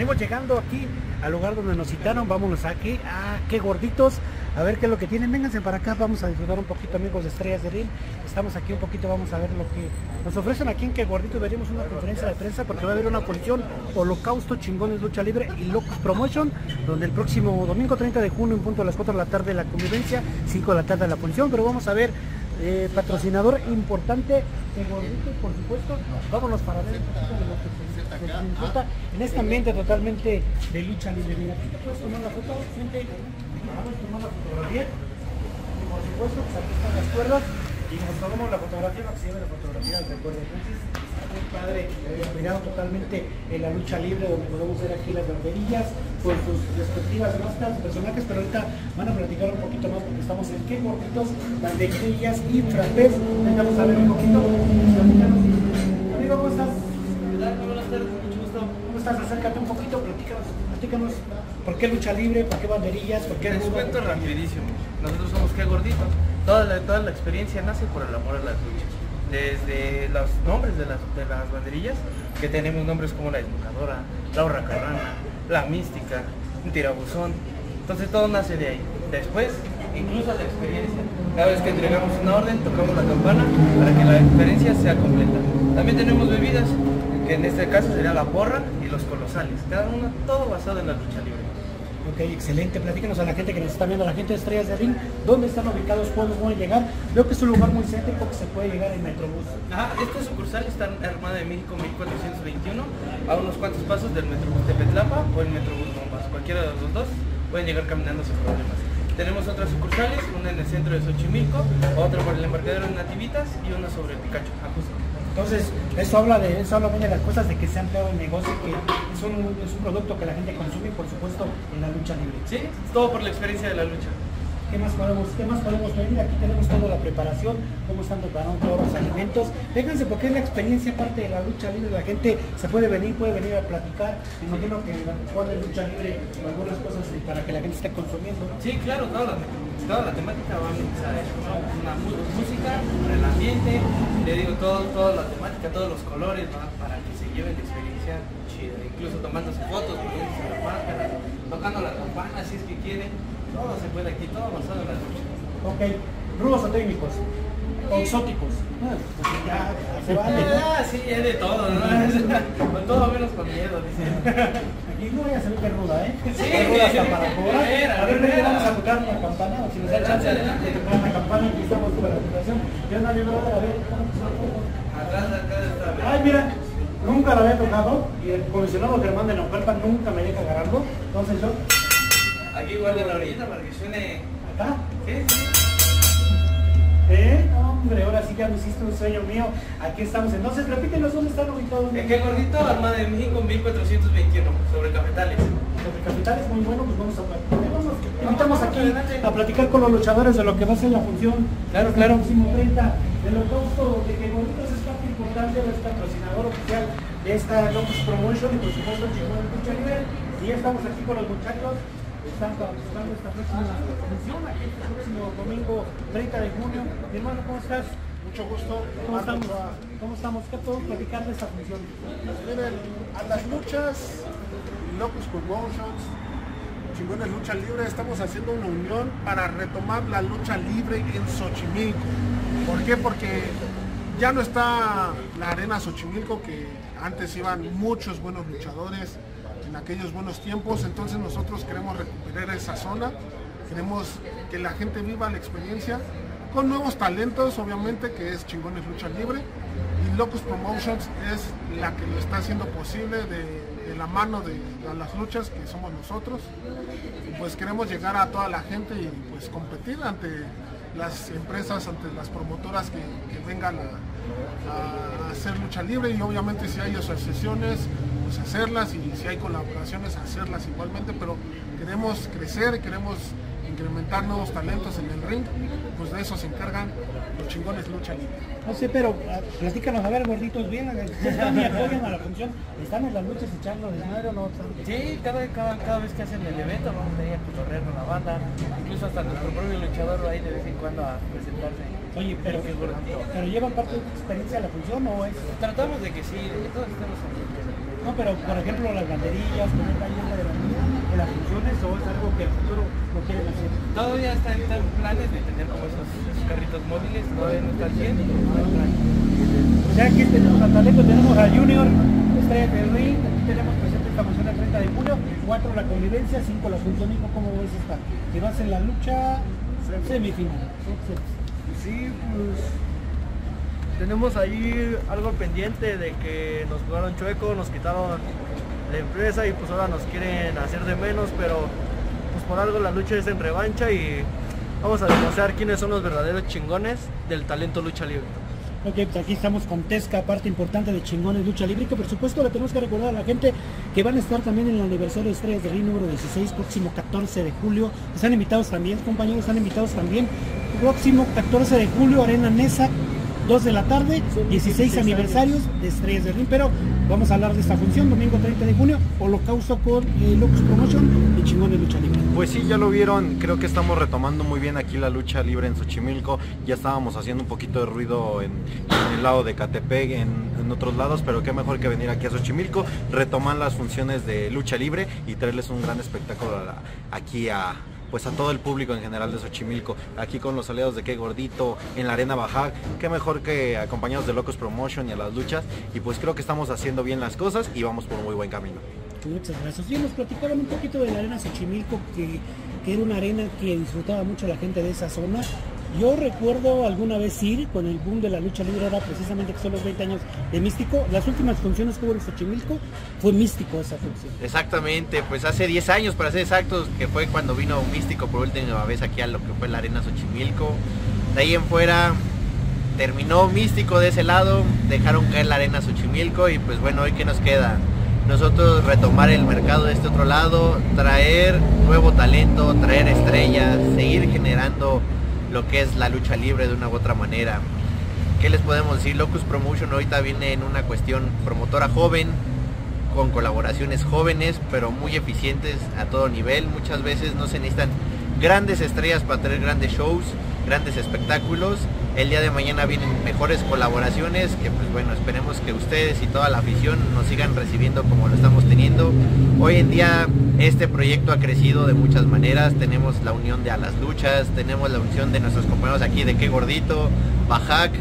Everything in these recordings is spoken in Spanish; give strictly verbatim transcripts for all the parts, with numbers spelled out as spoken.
venimos llegando aquí al lugar donde nos citaron. Vámonos aquí. Ah, qué gorditos. A ver qué es lo que tienen. Vénganse para acá. Vamos a disfrutar un poquito, amigos de Estrellas de Ring. Estamos aquí un poquito. Vamos a ver lo que nos ofrecen aquí en Qué Gordito. Veremos una conferencia de prensa porque va a haber una función Holocausto, Chingones Lucha Libre y Locos Promotion, donde el próximo domingo treinta de junio en punto a las cuatro de la tarde la convivencia, cinco de la tarde la función. Pero vamos a ver eh, patrocinador importante Qué Gordito, por supuesto. Vámonos para ver un poquito de lo que se disfruta en este ambiente totalmente de lucha libre. Mira, aquí te puedes tomar la foto, gente. Vamos a tomar la fotografía y por supuesto pues aquí están las cuerdas y nos tomamos la fotografía, lo que se llama la fotografía del recuerdo. Entonces está muy padre, inspirado totalmente en la lucha libre, donde podemos ver aquí las banderillas con sus respectivas máscaras, personajes, pero ahorita van a platicar un poquito más porque estamos en Qué Gorditos, banderillas y frappés. Vamos a ver un poquito. Amigo, ¿cómo estás? Buenas tardes, mucho gusto. ¿Cómo estás? Acércate un poquito, platícanos, platícanos por qué lucha libre, por qué banderillas, por qué... Les cuento rapidísimo. Nosotros somos Qué Gordito. Toda la, toda la experiencia nace por el amor a las luchas. Desde los nombres de las, de las banderillas, que tenemos nombres como la Educadora, la Horra Carrana, la Mística, un Tirabuzón. Entonces todo nace de ahí. Después, incluso la experiencia. Cada vez que entregamos una orden, tocamos la campana para que la experiencia sea completa. También tenemos bebidas, que en este caso sería la porra y los colosales. Cada uno, todo basado en la lucha libre. Ok, excelente. Platícanos a la gente que nos está viendo, a la gente de Estrellas de Ring, ¿dónde están ubicados? ¿Cuándo van a llegar? Veo que es un lugar muy céntrico que se puede llegar en Metrobús. Ajá, esta sucursal está en Armada de México mil cuatrocientos veintiuno, a unos cuantos pasos del Metrobús Tepetlapa o el Metrobús Bombas. Cualquiera de los dos pueden llegar caminando sin problemas. Tenemos otras sucursales, una en el centro de Xochimilco, otra por el embarcadero de Nativitas y una sobre el Picacho, Ajusco. Entonces, eso habla de eso habla bien de las cosas, de que se ha ampliado el negocio, que es un, es un producto que la gente consume y por supuesto en la lucha libre. Sí, es todo por la experiencia de la lucha. ¿Qué más podemos, qué más podemos pedir? Aquí tenemos toda la preparación, cómo están preparando todos los alimentos. Fíjense porque es la experiencia parte de la lucha libre, la gente se puede venir, puede venir a platicar. Me imagino que ponen lucha libre algunas cosas para que la gente esté consumiendo, ¿no? Sí, claro, toda la, toda la temática va a a eso, ¿no? Una música, para el ambiente, le digo, todo, toda la temática, todos los colores, ¿no? Para que se lleven la experiencia chida, incluso tomándose fotos, poniéndose la máscara, tocando la campana si es que quieren. Todo se puede aquí, todo basado en la lucha. Ok, rudos o técnicos, o exóticos. Ah, pues ya, ya se vale, ¿no? Ah, sí, es de todo, ¿no? Con todo menos con miedo, dicen. Aquí no ya se ve que es ruda, ¿eh? Sí. Es ruda hasta para cobrar. A ver, A ver, ven, vamos a tocar la campana, o si nos da chance de tocar la campana, aquí estamos con la presentación. Yo no había nada, a ver, Atrás de acá está. ay, mira, nunca la había tocado y el comisionado Germán de Naucalpan nunca me deja agarrarlo. Entonces yo... Aquí guarda la orillita para que suene. ¿Acá? Sí, sí. ¿Eh? Hombre, ahora sí que me hiciste un sueño mío. Aquí estamos. Entonces, repítenos dónde están ubicados. ¿En Qué Gordito? Armada de México mil cuatrocientos veintiuno, sobre Cafetales. Sobre Capitales, muy bueno, pues vamos a platicar. Vamos, invitamos aquí a platicar con los luchadores de lo que va a ser la función. Claro, claro. El próximo treinta del Holocausto, de que Gorditos es parte importante, es patrocinador oficial de esta Locos Promotion y por supuesto el Chingón de Lucha Libre. Y ya estamos aquí con los muchachos. Están participando esta próxima función, aquí el próximo domingo treinta de junio. Mi hermano, ¿cómo estás? Mucho gusto. ¿Cómo estamos? ¿Cómo estamos? ¿Qué podemos platicar de esta función? Miren, a las luchas, Locos Promotions, Chingones Lucha Libre, estamos haciendo una unión para retomar la lucha libre en Xochimilco. ¿Por qué? Porque ya no está la arena Xochimilco, que antes iban muchos buenos luchadores en aquellos buenos tiempos. Entonces nosotros queremos recuperar esa zona, queremos que la gente viva la experiencia con nuevos talentos, obviamente, que es Chingones Lucha Libre, y Locos Promotions es la que lo está haciendo posible de, de la mano de, de las luchas que somos nosotros. Y pues queremos llegar a toda la gente y pues competir ante las empresas, ante las promotoras que, que vengan a, a hacer lucha libre, y obviamente si hay asociaciones, pues hacerlas, y si hay colaboraciones, hacerlas igualmente, pero queremos crecer, queremos incrementar nuevos talentos en el ring, pues de eso se encargan los Chingones Lucha Libre. No sé, pero uh, platícanos, a ver, gorditos, bien, ¿están y apoyan a la función? ¿Están en las luchas echando desmadre o no? Sí, cada, cada, cada vez que hacen el evento vamos a ir a cotorrear con la banda, incluso hasta nuestro propio luchador va ahí de vez en cuando a presentarse. Oye, pero, pero ¿llevan parte de tu experiencia a la función o es...? Tratamos de que sí, de que todos estemos aquí. No, No, pero por ejemplo las banderillas, poner talleres de bandera en las funciones, o es algo que el futuro lo quieren hacer. Todavía está en está en planes de tener como esos, esos carritos móviles, todavía no está al cien, pero está en planes. O sea, aquí tenemos a Talento, tenemos a Junior, Estrella del Ring, aquí tenemos presente esta función el treinta de julio, cuatro la convivencia, cinco la función, hijo, ¿cómo ves esta? Que vas en la lucha semifinal. Sí, pues tenemos ahí algo pendiente de que nos jugaron chueco, nos quitaron la empresa y pues ahora nos quieren hacer de menos, pero pues por algo la lucha es en revancha y vamos a demostrar quiénes son los verdaderos chingones del talento lucha libre. Ok, pues aquí estamos con Tesca, parte importante de Chingones Lucha Libre, que por supuesto le tenemos que recordar a la gente que van a estar también en el aniversario de Estrellas de Ring número dieciséis, próximo catorce de julio. Están invitados también, compañeros, están invitados también. Próximo catorce de julio, Arena Nesa, dos de la tarde, dieciséis aniversarios de Estrellas de Ring, pero vamos a hablar de esta función, domingo treinta de junio, Holocausto con eh, Locus Promotion y Chingones Lucha Libre. Pues sí, ya lo vieron, creo que estamos retomando muy bien aquí la lucha libre en Xochimilco, ya estábamos haciendo un poquito de ruido en, en el lado de Catepec, en, en otros lados, pero qué mejor que venir aquí a Xochimilco, retomar las funciones de lucha libre y traerles un gran espectáculo a la, aquí a... pues a todo el público en general de Xochimilco, aquí con los aliados de Qué Gordito, en la Arena Bajac, qué mejor que acompañados de Locus Promotion y a las luchas, y pues creo que estamos haciendo bien las cosas y vamos por muy buen camino. Muchas gracias. Y nos platicaban un poquito de la Arena Xochimilco, que, que era una arena que disfrutaba mucho la gente de esa zona. Yo recuerdo alguna vez ir con el boom de la lucha libre, era precisamente que son los veinte años de Místico. Las últimas funciones que hubo en Xochimilco fue Místico esa función. Exactamente, pues hace diez años para ser exactos, que fue cuando vino Místico por última vez aquí a lo que fue la Arena Xochimilco. De ahí en fuera terminó Místico de ese lado, dejaron caer la Arena Xochimilco y pues bueno, hoy qué nos queda. Nosotros retomar el mercado de este otro lado, traer nuevo talento, traer estrellas, seguir generando lo que es la lucha libre de una u otra manera. ¿Qué les podemos decir? Locus Promotion ahorita viene en una cuestión promotora joven, con colaboraciones jóvenes, pero muy eficientes a todo nivel. Muchas veces no se necesitan grandes estrellas para tener grandes shows, grandes espectáculos. El día de mañana vienen mejores colaboraciones que pues bueno, esperemos que ustedes y toda la afición nos sigan recibiendo como lo estamos teniendo. Hoy en día este proyecto ha crecido de muchas maneras, tenemos la unión de A las Luchas, tenemos la unión de nuestros compañeros aquí de Qué Gordito, Bajac,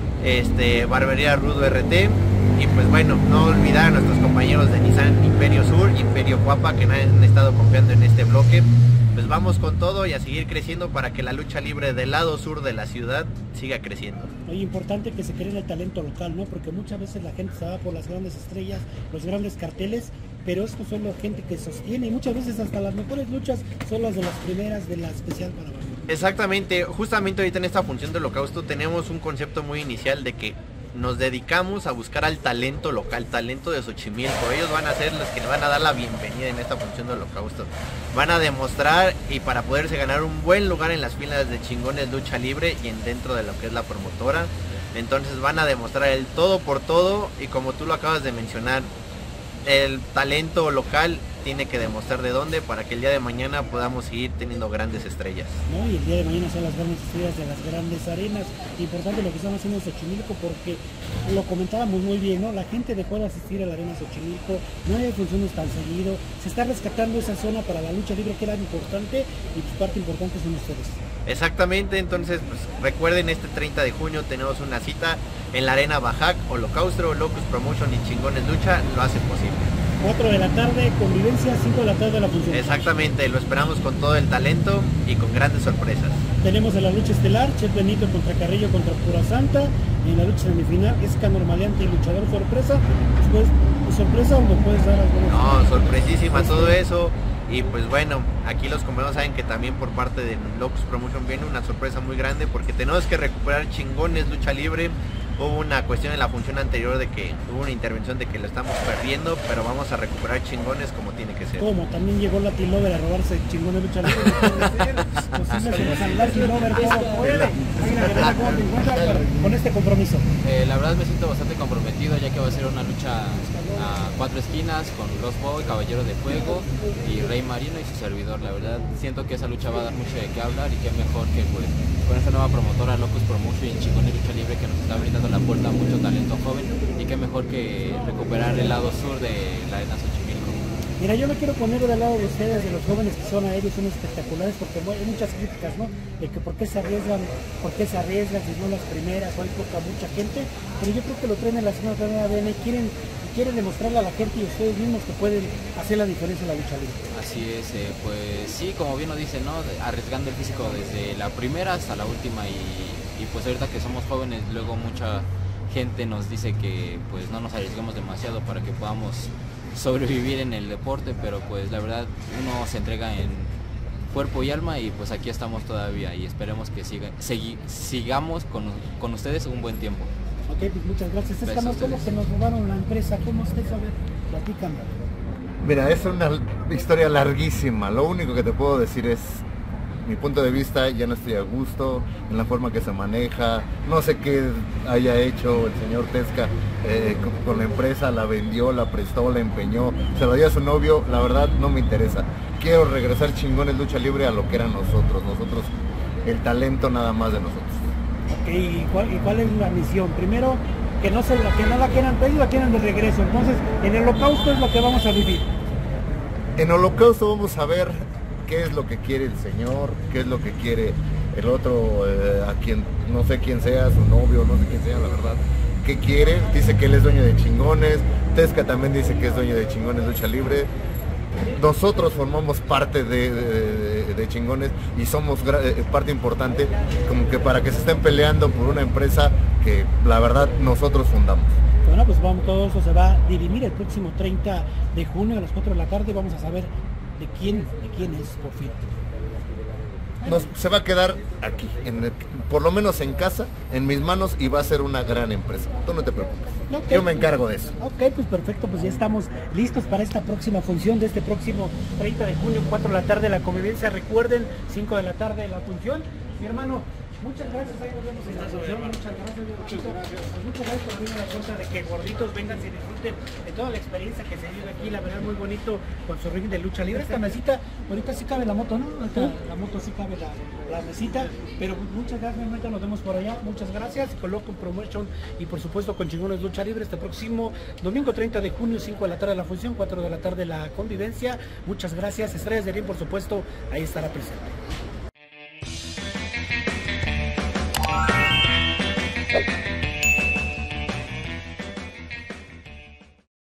este, Barbería Rudo R T y pues bueno, no olvidar a nuestros compañeros de Nissan Imperio Sur, Imperio Cuapa que han estado confiando en este bloque. Pues vamos con todo y a seguir creciendo para que la lucha libre del lado sur de la ciudad siga creciendo. Es importante que se cree el talento local, ¿no? Porque muchas veces la gente se va por las grandes estrellas, los grandes carteles, pero estos son la gente que sostiene y muchas veces hasta las mejores luchas son las de las primeras de la especial para Barrio. Exactamente, justamente ahorita en esta función del Holocausto tenemos un concepto muy inicial de que nos dedicamos a buscar al talento local, talento de Xochimilco. Ellos van a ser los que van a dar la bienvenida en esta función del Holocausto. Van a demostrar y para poderse ganar un buen lugar en las filas de Chingones Lucha Libre y en dentro de lo que es la promotora. Entonces van a demostrar el todo por todo y como tú lo acabas de mencionar, el talento local tiene que demostrar de dónde para que el día de mañana podamos seguir teniendo grandes estrellas. ¿No? Y el día de mañana son las grandes estrellas de las grandes arenas. Importante lo que estamos haciendo en Xochimilco porque lo comentábamos muy bien, ¿no? La gente dejó de asistir a la arena Xochimilco, no hay funciones tan seguido, se está rescatando esa zona para la lucha libre que era importante y pues parte importante son ustedes. Exactamente, entonces pues recuerden este treinta de junio tenemos una cita en la Arena Bajac, Holocausto, Locus Promotion y Chingones Lucha lo hacen posible. cuatro de la tarde, convivencia, cinco de la tarde la función. Exactamente, lo esperamos con todo el talento y con grandes sorpresas. Tenemos en la lucha estelar, Chef Benito contra Carrillo contra Pura Santa, y en la lucha semifinal es Canor Maleante y Luchador Sorpresa. Después, ¿sorpresa o me puedes dar alguna? No, sorpresísima todo eso. Y pues bueno, aquí los compañeros saben que también por parte de Locus Promotion viene una sorpresa muy grande porque tenemos que recuperar Chingones Lucha Libre. Hubo una cuestión en la función anterior de que hubo una intervención de que lo estamos perdiendo, pero vamos a recuperar Chingones como tiene que ser. ¿Cómo? También llegó Latin Lover a robarse Chingones Lucha Libre. Posible que nos Latin Lover ¿cómo puede? ¿Cómo te encuentras con este compromiso? Eh, la verdad me siento bastante comprometido ya que va a ser una lucha a cuatro esquinas con Lost Boy, Caballero de Fuego y Rey Marino y su servidor. La verdad siento que esa lucha va a dar mucho de qué hablar y qué mejor que pues con esta nueva promotora Locus Promotion y Chingones Lucha Libre que nos está brindando cerrando la puerta a mucho talento joven y qué mejor que recuperar el lado sur de la Arena Xochimilco. Mira, yo me quiero poner del lado de ustedes, de los jóvenes que son aéreos, son espectaculares, porque hay muchas críticas, ¿no? De que por qué se arriesgan, por qué se arriesgan si no las primeras, o hay poca, mucha gente, pero yo creo que lo traen en la segunda cadena de A D N y quieren, quieren demostrarle a la gente y a ustedes mismos que pueden hacer la diferencia en la lucha libre. Así es, eh, pues sí, como bien lo dicen, ¿no? Arriesgando el físico desde la primera hasta la última y, y pues ahorita que somos jóvenes, luego mucha gente nos dice que pues no nos arriesguemos demasiado para que podamos sobrevivir en el deporte, pero pues la verdad uno se entrega en cuerpo y alma y pues aquí estamos todavía y esperemos que siga, segui, sigamos con, con ustedes un buen tiempo. Ok, pues muchas gracias. Estamos todos que nos robaron la empresa. ¿Cómo estés? A ver, platícame. Mira, es una historia larguísima. Lo único que te puedo decir es mi punto de vista. Ya no estoy a gusto en la forma que se maneja. No sé qué haya hecho el señor Tesca eh, con, con la empresa. La vendió, la prestó, la empeñó, se lo dio a su novio. La verdad no me interesa. Quiero regresar chingones lucha libre a lo que eran nosotros. Nosotros, el talento nada más de nosotros. Okay, ¿y, cuál, ¿Y cuál es la misión? Primero, que no, se la, que no la quieran pedir, la quieran de regreso. Entonces, en el holocausto es lo que vamos a vivir. En holocausto vamos a ver qué es lo que quiere el señor, qué es lo que quiere el otro, eh, a quien, no sé quién sea, su novio, no sé quién sea, la verdad. ¿Qué quiere? Dice que él es dueño de chingones. Tesca también dice que es dueño de chingones lucha libre. Nosotros formamos parte de, de, de, de chingones y somos eh, parte importante, como que para que se estén peleando por una empresa que la verdad nosotros fundamos. Bueno, pues vamos, todo eso se va a dirimir el próximo treinta de junio a las cuatro de la tarde. Vamos a saber de quién, de quién es por fin. Nos, se va a quedar aquí, en el, por lo menos en casa, en mis manos, y va a ser una gran empresa. Tú no te preocupes, okay. Yo me encargo de eso. Ok, pues perfecto, pues ya estamos listos para esta próxima función de este próximo treinta de junio, cuatro de la tarde, la convivencia. Recuerden, cinco de la tarde la función. Mi hermano, muchas gracias, ahí nos vemos en la función. Muchas gracias, muchas gracias. Pues muchas gracias por abrirme la puerta de que gorditos vengan y disfruten de toda la experiencia que se vive aquí, la verdad muy bonito con su ring de lucha libre. Esta mesita, ahorita sí cabe la moto, ¿no? Ahorita la moto sí cabe la, la mesita, pero muchas gracias, ahorita nos vemos por allá, muchas gracias. Con Loco Promotion y por supuesto con Chingones Lucha Libre este próximo domingo treinta de junio, cinco de la tarde la función, cuatro de la tarde la convivencia. Muchas gracias. Estrellas de Ring, por supuesto, ahí estará presente. Thank you.